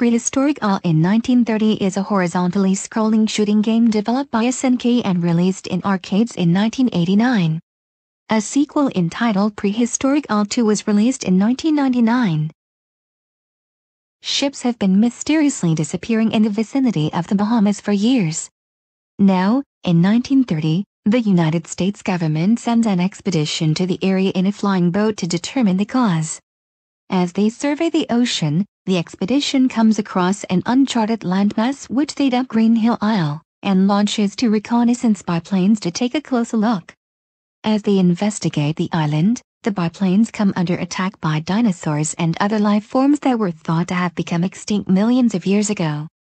Prehistoric All in 1930 is a horizontally scrolling shooting game developed by SNK and released in arcades in 1989. A sequel entitled Prehistoric All 2 was released in 1999. Ships have been mysteriously disappearing in the vicinity of the Bahamas for years. Now, in 1930, the United States government sends an expedition to the area in a flying boat to determine the cause. As they survey the ocean, the expedition comes across an uncharted landmass which they dub Green Hill Isle, and launches two reconnaissance biplanes to take a closer look. As they investigate the island, the biplanes come under attack by dinosaurs and other life forms that were thought to have become extinct millions of years ago.